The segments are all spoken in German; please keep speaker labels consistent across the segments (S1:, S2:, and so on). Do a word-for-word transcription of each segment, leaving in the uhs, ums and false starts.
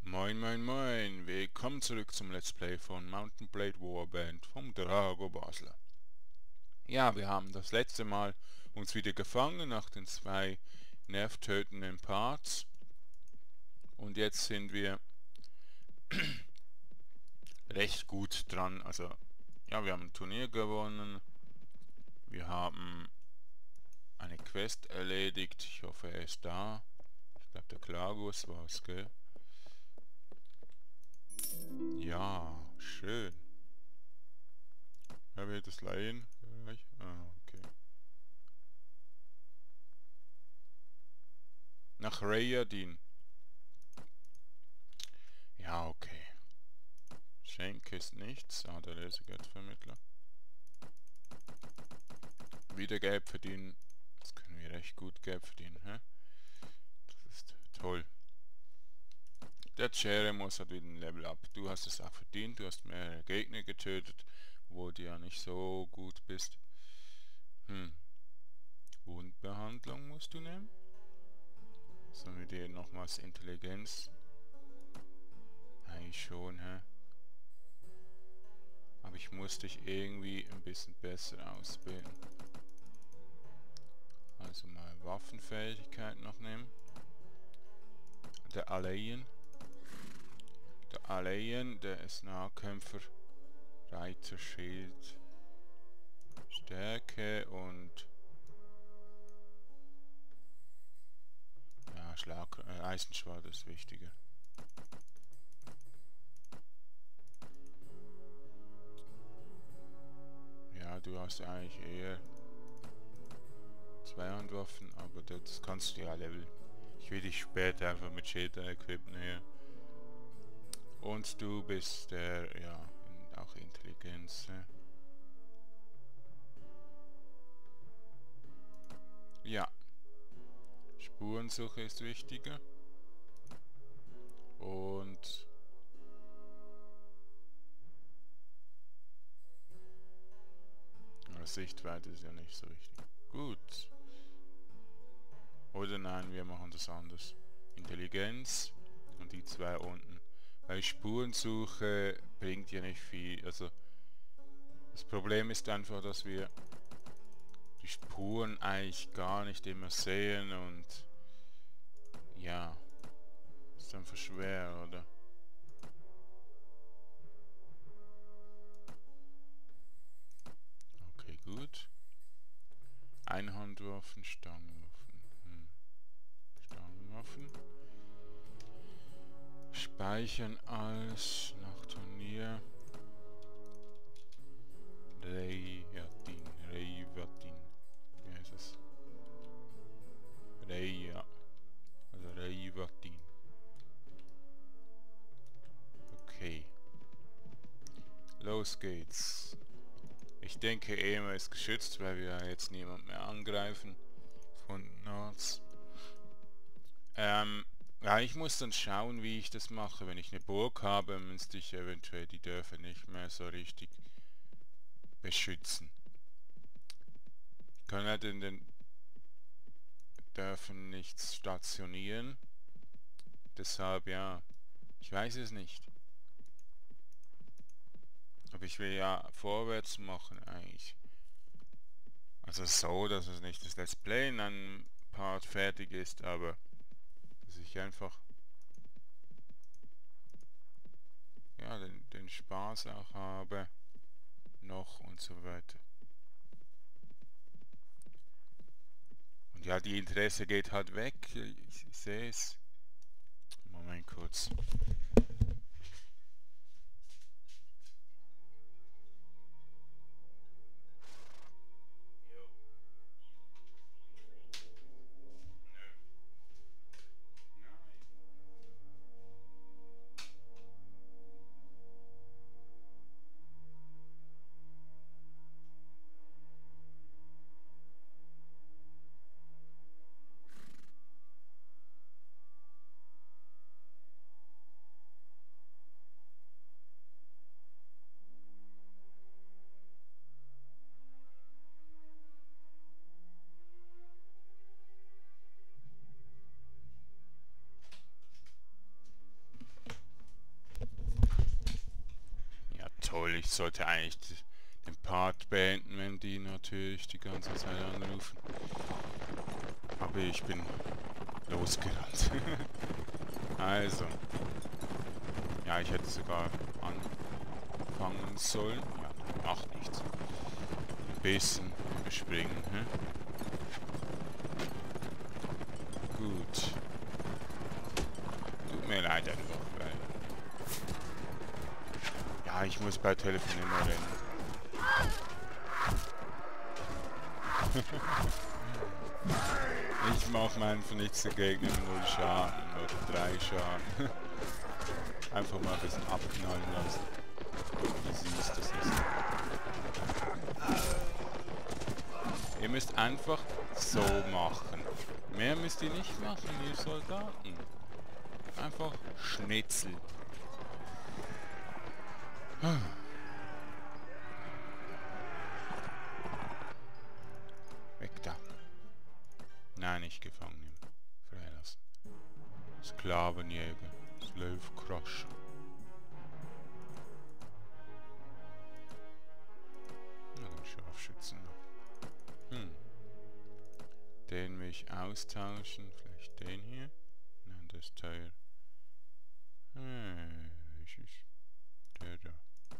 S1: Moin moin moin, willkommen zurück zum Let's Play von Mount and Blade Warband vom Drago Basler. Ja, wir haben das letzte Mal uns wieder gefangen nach den zwei nervtötenden Parts. Und jetzt sind wir recht gut dran. Also, ja, wir haben ein Turnier gewonnen. Wir haben eine Quest erledigt. Ich hoffe, er ist da. Ich glaube, der Klagus war es, gell? Ja, schön. Wer will das leihen? Ah, okay. Nach Rayadin. Ja, okay. Schenk ist nichts. Ah, der Lesegeldvermittler. Wieder Geld verdienen. Das können wir recht gut Geld verdienen, hä? Das ist toll. Der Jeremus hat wieder ein Level Up. Du hast es auch verdient. Du hast mehrere Gegner getötet, wo du ja nicht so gut bist. Hm. Wundbehandlung musst du nehmen. Sollen wir dir nochmals Intelligenz? Eigentlich schon, hä? Aber ich muss dich irgendwie ein bisschen besser ausbilden. Also mal Waffenfähigkeit noch nehmen. Der Alayen. Der Alayen, der ist Nahkämpfer, Reiter, Schild, Stärke und ja, Schlag, äh, Eisenschwert ist wichtiger. Ja, du hast eigentlich eher Zweihandwaffen, aber das kannst du ja leveln. Ich will dich später einfach mit Schilder equippen hier. Und du bist der, ja, auch Intelligenz. Ne? Ja, Spurensuche ist wichtiger. Und Sichtweite ist ja nicht so wichtig. Gut. Oder nein, wir machen das anders. Intelligenz und die zwei unten. Weil Spurensuche bringt ja nicht viel. Also das Problem ist einfach, dass wir die Spuren eigentlich gar nicht immer sehen und ja, ist einfach schwer, oder? Okay, gut. Einhandwaffen, Stangenwaffen. Hm. Stangenwaffen. Speichern als nach Turnier. Rayadin, Rayadin. Wie heißt es? Raya. Also Rayadin. Okay. Los geht's. Ich denke, Ema ist geschützt, weil wir ja jetzt niemand mehr angreifen. Von Nords. Ähm, ja, ich muss dann schauen, wie ich das mache. Wenn ich eine Burg habe, müsste ich eventuell die Dörfer nicht mehr so richtig beschützen. Ich kann halt in den Dörfern nichts stationieren. Deshalb, ja, ich weiß es nicht. Aber ich will ja vorwärts machen eigentlich. Also so, dass es nicht das Let's Play in einem Part fertig ist, aber dass ich einfach ja den, den Spaß auch habe noch und so weiter. Und ja, die Interesse geht halt weg. Ich, ich sehe es. Moment kurz. toll, ich sollte eigentlich den Part beenden, wenn die natürlich die ganze Zeit anrufen. Aber ich bin losgerannt. Also. Ja, ich hätte sogar anfangen sollen. Ja, macht nichts. Ein bisschen überspringen, hm? Gut. Tut mir leid einfach, weil... Ja, ich muss bei Telefon immer rennen. Ich mache meinen vernichteten Gegner null Schaden oder drei Schaden. Einfach mal ein bisschen abknallen lassen. Easy ist das nicht. Ihr müsst einfach so machen. Mehr müsst ihr nicht machen, ihr Soldaten. Einfach Schnitzel. Weg da. Nein, nicht gefangen nehmen. Freilassen. Sklavenjäger. Slave Crusher. Na, den Scharfschützen noch. Hm. Den will ich austauschen. Vielleicht den hier? Nein, das ist teuer. Hm, was ist der da?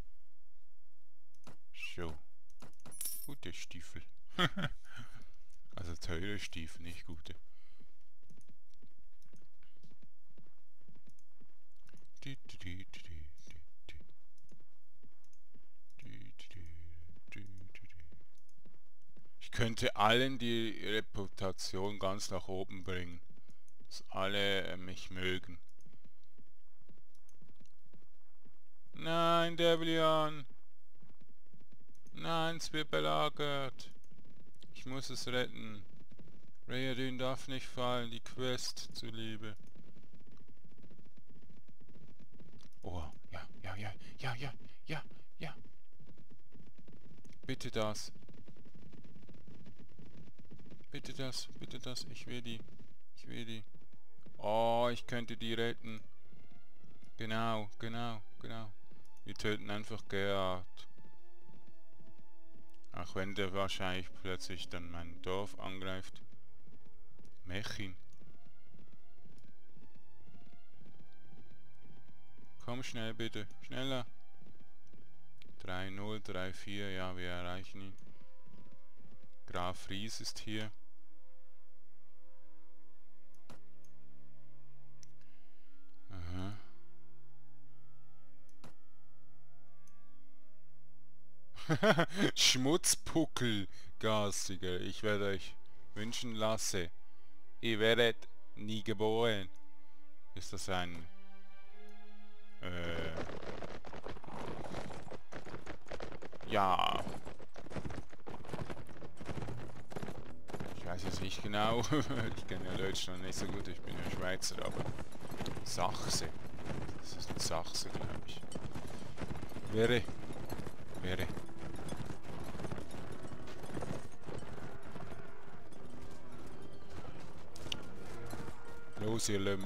S1: So. Gute Stiefel. Also teure Stiefel, nicht gute. Ich könnte allen die Reputation ganz nach oben bringen. Dass alle äh, mich mögen. Nein, Devilian! Nein, es wird belagert. Ich muss es retten. Rayadin darf nicht fallen, die Quest zuliebe. Oh, ja, ja, ja, ja, ja, ja, ja. Bitte das. Bitte das, bitte das. Ich will die. Ich will die. Oh, ich könnte die retten. Genau, genau, genau. Wir töten einfach Gerard. Auch wenn der wahrscheinlich plötzlich dann mein Dorf angreift. Mechin. Komm schnell bitte. Schneller. drei null, drei vier. Ja, wir erreichen ihn. Graf Ries ist hier. Aha. Schmutzpuckel, Garstiger. Ich werde euch wünschen lasse. Ihr werdet nie geboren. Ist das ein... Äh... Ja. Ich weiß jetzt nicht genau. Ich kenne ja Deutschland nicht so gut. Ich bin ja Schweizer, aber... Sachse. Das ist ein Sachse, glaube ich. Wäre. Wäre. Los, ihr Lömmen.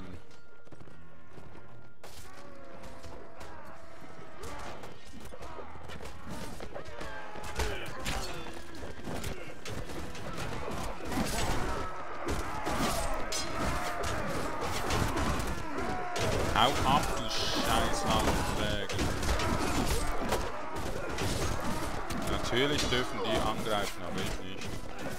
S1: Hau ab, du scheiß Handträger. Natürlich dürfen die angreifen, aber ich nicht.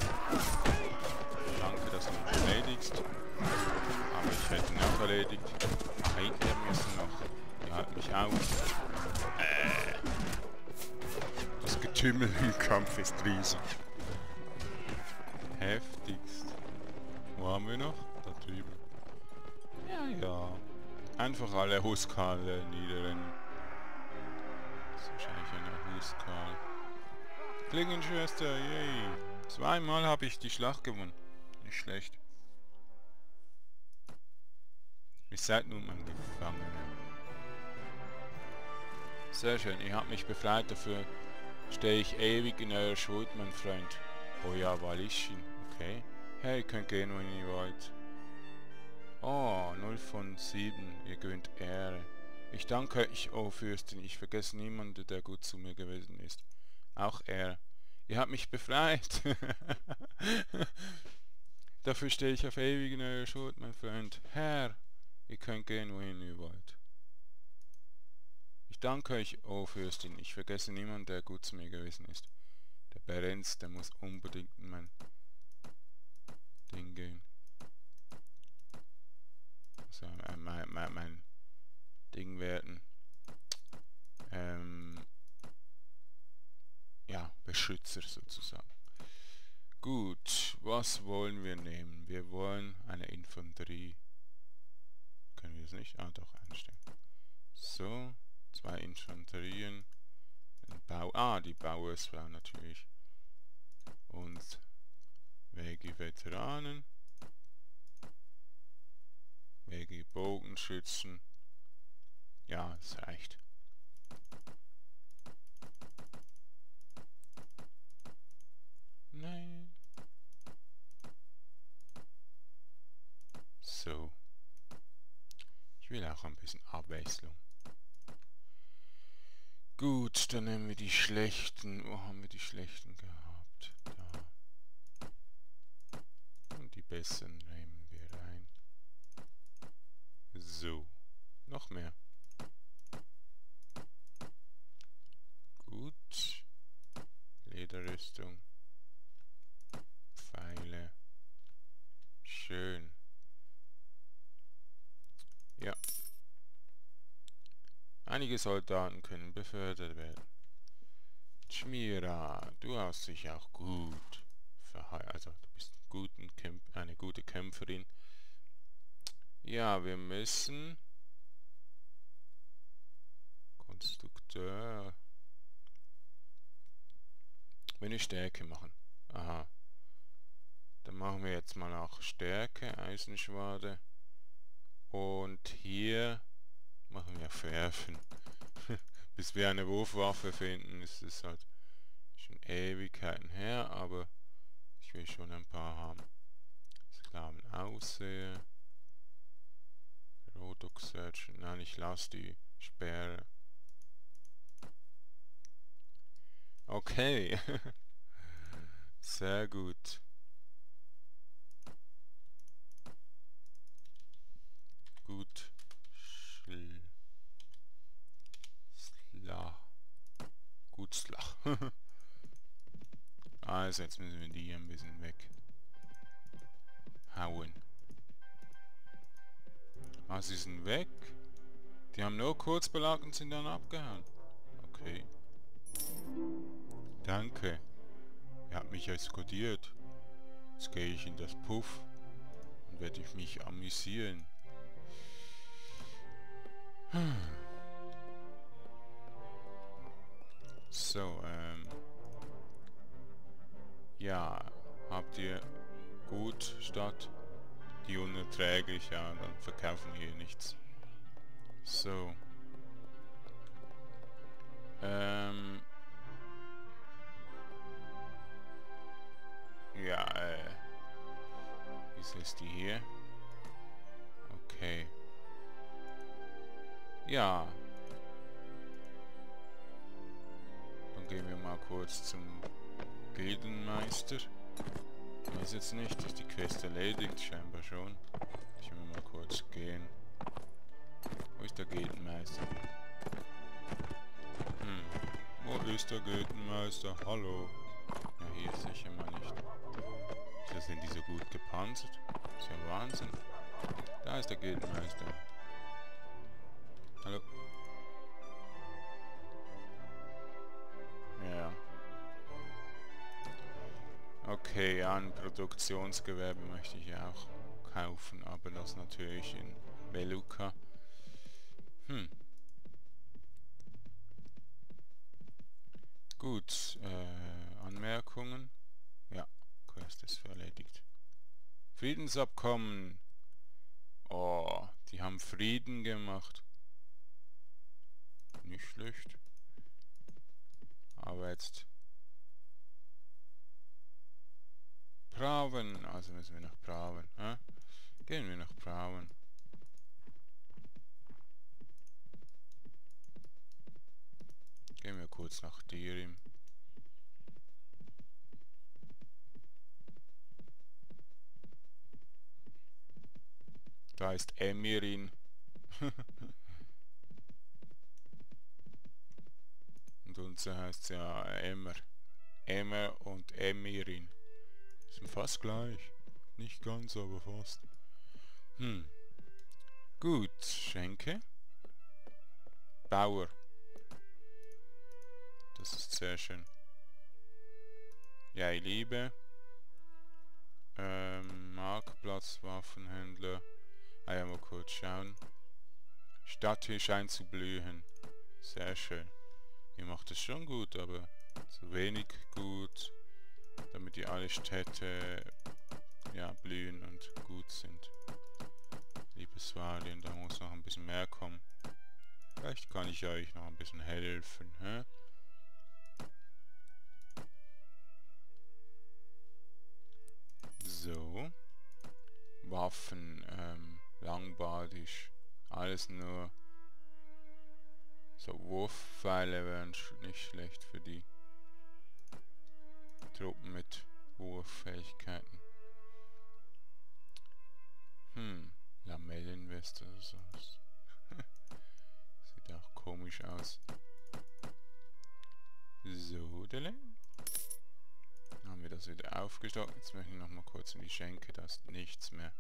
S1: Danke, dass du mich erledigst. Aber ich hätte ihn auch erledigt. Hinter müssen noch. Die halten mich auf. Äh. Das Getümmel im Kampf ist riesig. Heftigst. Wo haben wir noch? Da drüben. Ja, ja. Einfach alle Huskale niederrennen. Das ist wahrscheinlich eine Huskal. Klingenschwester, yay. Zweimal habe ich die Schlacht gewonnen. Nicht schlecht. Ihr seid nun mein Gefangener. Sehr schön, ihr habt mich befreit, dafür stehe ich ewig in eurer Schuld, mein Freund. Oh ja, Walischin, okay. Hey, ihr könnt gehen, wenn ihr wollt. Oh, null von sieben, ihr gewinnt Ehre. Ich danke euch, o Fürstin, ich vergesse niemanden, der gut zu mir gewesen ist. Auch er. Ihr habt mich befreit. Dafür stehe ich auf ewig in eurer Schuld, mein Freund. Herr, ihr könnt gehen, wohin ihr wollt. Ich danke euch, o Fürstin, ich vergesse niemanden, der gut zu mir gewesen ist. Der Berenz, der muss unbedingt in mein Ding gehen. Also äh, mein, mein, mein Ding werden. Ähm, ja, Beschützer sozusagen. Gut, was wollen wir nehmen? Wir wollen eine Infanterie. Können wir es nicht? Ah, doch, einstellen. So, zwei Infanterien. Ein Bau, ah, die Bauersfrau natürlich. Und Wegi-Veteranen. Wegi-Bogenschützen. Ja, das reicht. Nein. So. Ich will auch ein bisschen Abwechslung. Gut, dann nehmen wir die schlechten. Wo haben wir die schlechten gehabt? Da. Und die besseren nehmen wir rein. So. Noch mehr. Gut. Lederrüstung. Pfeile. Schön. Ja. Einige Soldaten können befördert werden. Chmira, du hast dich auch gut verheiratet. Also du bist ein guten Kämp eine gute Kämpferin. Ja, wir müssen... Konstrukteur... Wenn wir Stärke machen. Aha. Dann machen wir jetzt mal auch Stärke, Eisenschwade. Und hier machen wir Werfen. Bis wir eine Wurfwaffe finden, ist es halt schon Ewigkeiten her, aber ich will schon ein paar haben. Sklaven aussehe. Rodox Search. Nein, ich lasse die Sperre. Okay. Sehr gut. Gut. Schl Sla. Gut Slach. Also jetzt müssen wir die ein bisschen weg hauen. Ah, sie sind weg. Die haben nur kurz belagert und sind dann abgehauen. Okay. Danke. Ihr habt mich eskortiert. Jetzt gehe ich in das Puff und werde ich mich amüsieren. So, ähm... ja, habt ihr gut statt die unerträglich? Ja, dann verkaufen wir hier nichts. So. Ähm... Ja, äh... Wieso ist die hier? Okay. Ja. Dann gehen wir mal kurz zum Gildenmeister. Ich weiß jetzt nicht, ist die Quest erledigt? Scheinbar schon. Ich will mal kurz gehen. Wo ist der Gildenmeister? Hm. Wo ist der Gildenmeister? Hallo. Ja, hier sicher mal nicht. Wieso sind die so gut gepanzert? Das ist ja Wahnsinn. Da ist der Gildenmeister. Hallo. Ja. Okay, ja, ein Produktionsgewerbe möchte ich auch kaufen, aber das natürlich in Veluca. Hm. Gut, äh, Anmerkungen? Ja, Quest ist erledigt. Friedensabkommen. Oh, die haben Frieden gemacht. Nicht schlecht. Aber jetzt... Praven, also müssen wir nach Praven. Äh? Gehen wir nach Praven. kurz nach Dirim. Da ist Emirin. Und unser heißt ja Emmer. Emmer und Emirin. Sind fast gleich. Nicht ganz, aber fast. Hm. Gut, Schenke. Bauer. Das ist sehr schön. Ja, ich liebe. Ähm, Marktplatz, Waffenhändler. Ah ja, mal kurz schauen. Stadt hier scheint zu blühen. Sehr schön. Ihr macht es schon gut, aber zu wenig gut, damit die alle Städte ja, blühen und gut sind. Liebes Valien, da muss noch ein bisschen mehr kommen. Vielleicht kann ich euch noch ein bisschen helfen, hä? So. Waffen, ähm, langbadisch. Alles nur so Wurfpfeile wären nicht schlecht für die Truppen mit Wurffähigkeiten. Hm, Lamellenweste oder so. Sieht auch komisch aus. So, dele. Haben wir das wieder aufgestockt. Jetzt möchte ich noch mal kurz in die Schenke, da ist nichts mehr.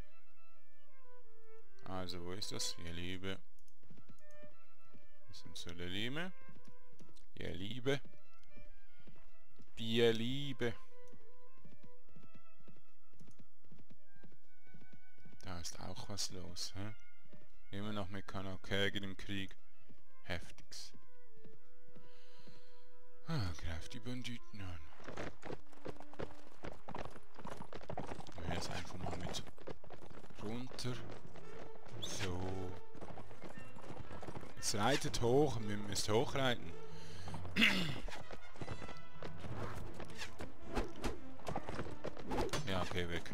S1: Also, wo ist das? Ihr Liebe. Wir sind so der Liebe. Ihr Liebe. Die Liebe. Da ist auch was los, hä? Immer noch mit Kanakägen im Krieg. Heftigs. Ah, greift die Banditen an. Wir jetzt einfach mal mit runter. So. Jetzt reitet hoch. Wir müssen hochreiten. Ja, okay, weg.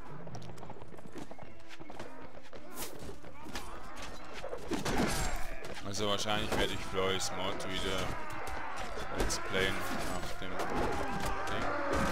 S1: Also wahrscheinlich werde ich Floy's Mod wieder Let's Playen nach dem Ding.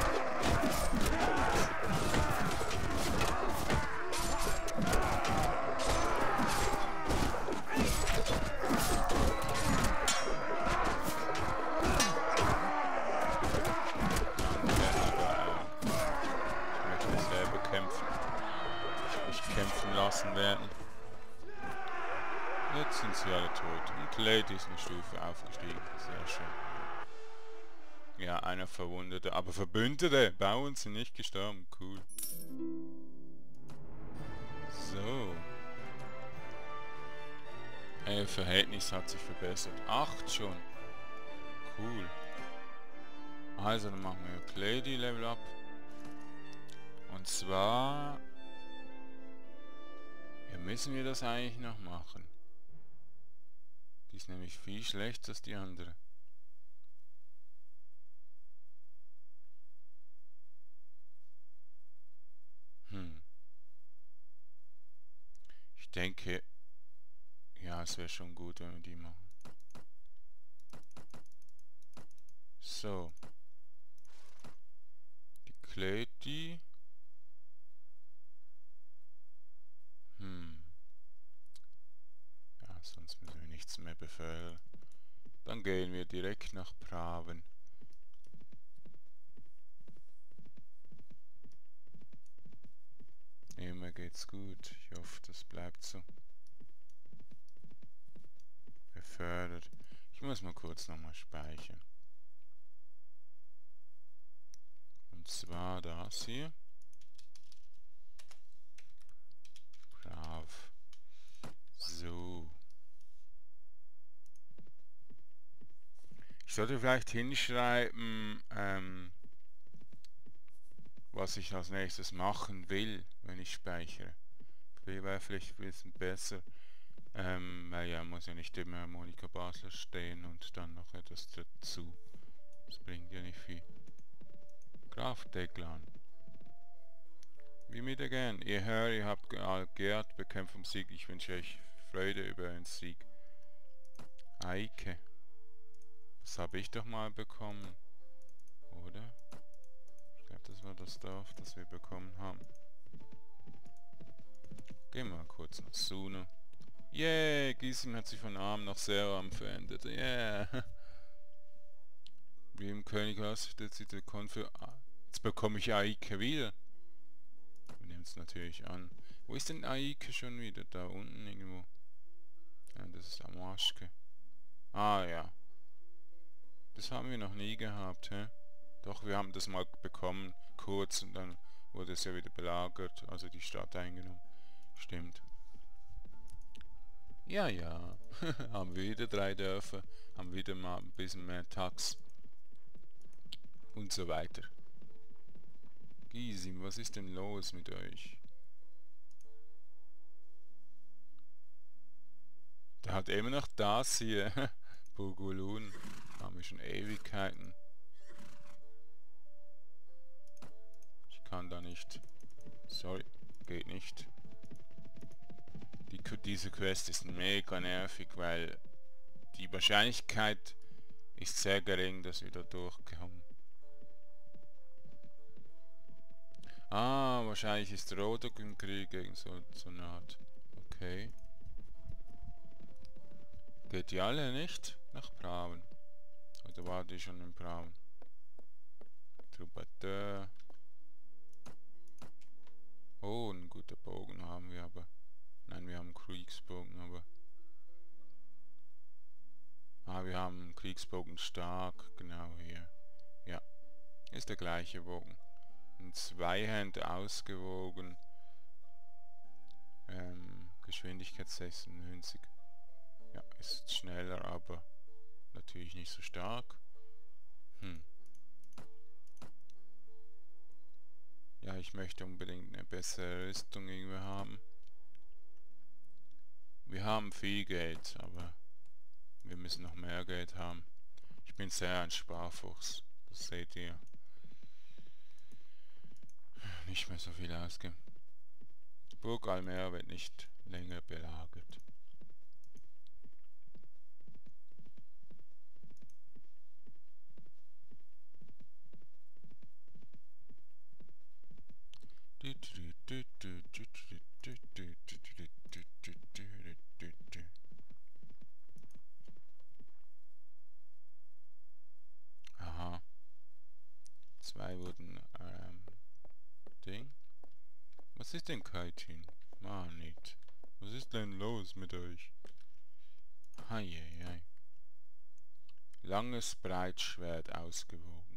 S1: Ich möchte selber kämpfen. Nicht kämpfen lassen werden. Jetzt sind sie alle tot. Und Lady ist eine Stufe aufgestiegen. Sehr schön. Ja, einer Verwundete. Aber Verbündete! Bauern sind nicht gestorben. Cool. So. Ihr Verhältnis hat sich verbessert. Acht schon. Cool. Also, dann machen wir Lady Level Up. Und zwar... Ja, müssen wir das eigentlich noch machen. Die ist nämlich viel schlechter als die andere. Hm. Ich denke, ja, es wäre schon gut, wenn wir die machen. So. Die Kleti. Hm. Ja, sonst müssen wir nichts mehr befördern. Dann gehen wir direkt nach Praven. Immer geht's gut. Ich hoffe, das bleibt so. Befördert. Ich muss mal kurz nochmal speichern. Und zwar das hier. Brav. So. Ich sollte vielleicht hinschreiben, ähm, was ich als nächstes machen will, wenn ich speichere. Wäre vielleicht ein bisschen besser. Ähm, weil ja, muss ja nicht immer Monika Basler stehen und dann noch etwas dazu. Das bringt ja nicht viel. Graf Deklan. Wie mit gern. Ihr hört, ihr habt geehrt, Bekämpfung Sieg. Ich wünsche euch Freude über einen Sieg. Eike. Das habe ich doch mal bekommen. Oder? Ich glaube, das war das Dorf, das wir bekommen haben. Gehen wir mal kurz nach Suna. Yay! Gisim hat sich von arm nach sehr arm verändert. Yeah! Wie im König ausrichtet sich der Konfer... Ah, jetzt bekomme ich Aike wieder. Wir nehmen es natürlich an. Wo ist denn Aike schon wieder? Da unten irgendwo. Ja, das ist Amaschke. Ah ja. Das haben wir noch nie gehabt, hä? Doch, wir haben das mal bekommen, kurz, und dann wurde es ja wieder belagert, also die Stadt eingenommen. Stimmt. Ja, ja. Haben wir wieder drei Dörfer, haben wieder mal ein bisschen mehr Tax. Und so weiter. Gisim, was ist denn los mit euch? Der hat immer noch das hier. Burgulun. Haben wir schon Ewigkeiten. Ich kann da nicht. Sorry, geht nicht. Die, diese Quest ist mega nervig, weil die Wahrscheinlichkeit ist sehr gering, dass wir da durchkommen. Ah, wahrscheinlich ist Rodok im Krieg gegen so, so eine Art. Okay. Geht die alle nicht nach Praven? Oder war die schon in Praven? Troubateur. Oh, ein guter Bogen haben wir aber. Nein, wir haben einen Kriegsbogen, aber... Ah, wir haben einen Kriegsbogen stark, genau hier. Ja, ist der gleiche Bogen. Ein Zweihand ausgewogen. Ähm, Geschwindigkeit sechsundneunzig. Ja, ist schneller, aber natürlich nicht so stark. Hm. Ja, ich möchte unbedingt eine bessere Rüstung irgendwie haben. Wir haben viel Geld, aber wir müssen noch mehr Geld haben. Ich bin sehr ein Sparfuchs, das seht ihr. Nicht mehr so viel ausgeben. Burg Almera wird nicht länger belagert. Aha. Zwei wurden, ähm, Ding. Was ist denn Kaitin? Mann, nicht. Was ist denn los mit euch? Heieiei. Langes Breitschwert ausgewogen.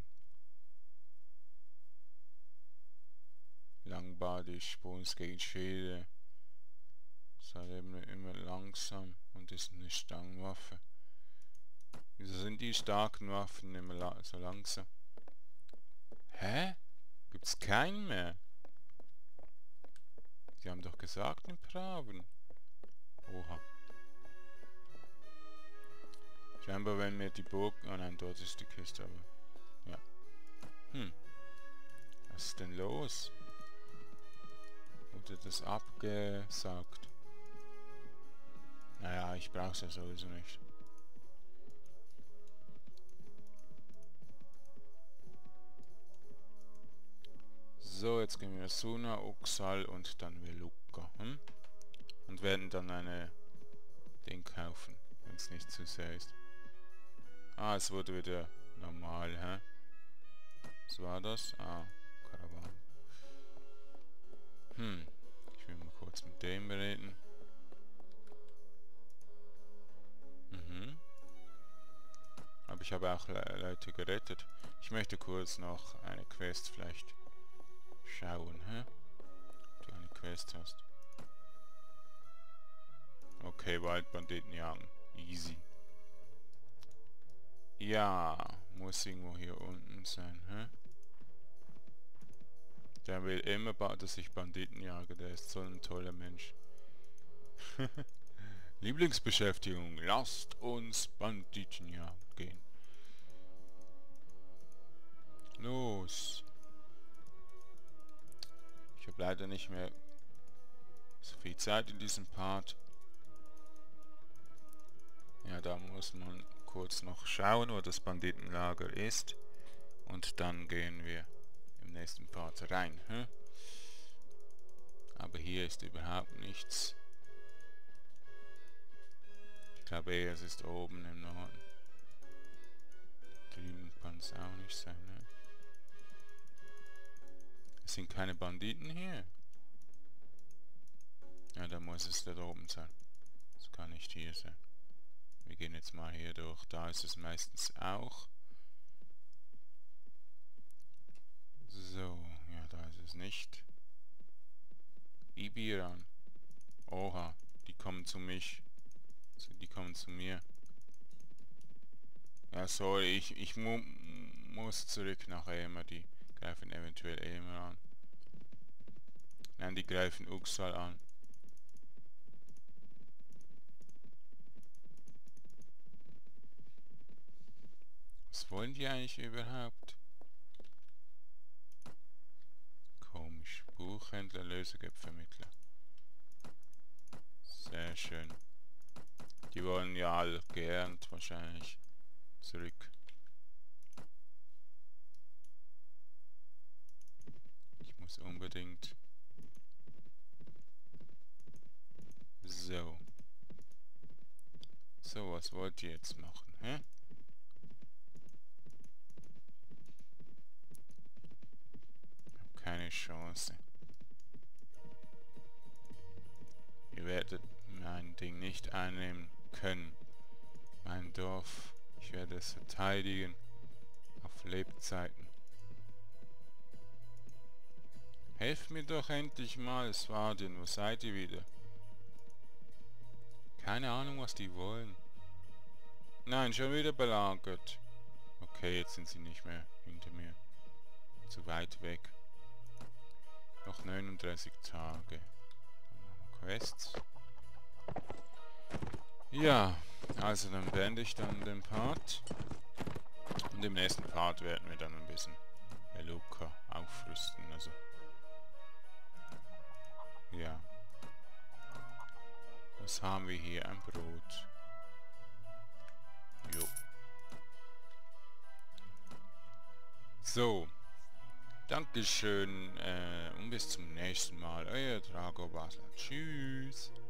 S1: Langbadisch, Bonus gegen Schwede. Ist halt immer, immer langsam und ist eine Stangenwaffe. Wieso sind die starken Waffen immer la so langsam? Hä? Gibt's keinen mehr? Sie haben doch gesagt in Praven. Oha. Scheinbar wenn mir die Burg... Oh nein, dort ist die Kiste, aber... Ja. Hm. Was ist denn los? Wurde das abgesagt? Naja, ich brauch's ja sowieso nicht. So, jetzt gehen wir Suna, Uxal und dann Veluca. Hm? Und werden dann eine Ding kaufen, wenn es nicht zu sehr ist. Ah, es wurde wieder normal, hä? Was war das? Ah, Karawan. Hm, ich will mal kurz mit dem reden. Mhm. Aber ich habe auch Le Leute gerettet. Ich möchte kurz noch eine Quest vielleicht schauen, hä? Ob du eine Quest hast. Okay, Waldbanditen jagen. Easy. Ja, muss irgendwo hier unten sein, hä? Der will immer, dass ich Banditen jage, der ist so ein toller Mensch. Lieblingsbeschäftigung, lasst uns Banditen jagen gehen. Los. Ich habe leider nicht mehr so viel Zeit in diesem Part. Ja, da muss man kurz noch schauen, wo das Banditenlager ist. Und dann gehen wir im nächsten Part rein. Hm? Aber hier ist überhaupt nichts. Ich glaube eher, es ist oben im Norden. Drüben kann es auch nicht sein, ne? Es sind keine Banditen hier. Ja, da muss es da oben sein. Es kann nicht hier sein. Wir gehen jetzt mal hier durch. Da ist es meistens auch. So, ja, da ist es nicht. Ibiran. Oha, die kommen zu mich. Die kommen zu mir. Ja, sorry, ich, ich mu muss zurück nach Emer. Die greifen eventuell Emer an. Nein, die greifen Uxal an. Was wollen die eigentlich überhaupt? Komisch. Buchhändler, Lösegeldvermittler. Sehr schön. Die wollen ja alle geernt wahrscheinlich zurück. Ich muss unbedingt... So. So, was wollt ihr jetzt machen, hä? Keine Chance. Ihr werdet mein Ding nicht einnehmen können. Mein Dorf. Ich werde es verteidigen. Auf Lebzeiten. Helft mir doch endlich mal, Svardin. Wo seid ihr wieder? Keine Ahnung, was die wollen. Nein, schon wieder belagert. Okay, jetzt sind sie nicht mehr hinter mir. Zu weit weg. Noch neununddreißig Tage. Quests. Ja, also dann beende ich dann den Part. Und im nächsten Part werden wir dann ein bisschen Meluka aufrüsten. Also ja. Was haben wir hier? Ein Brot. Jo. So. Dankeschön äh, und bis zum nächsten Mal. Euer Drago Basler. Tschüss.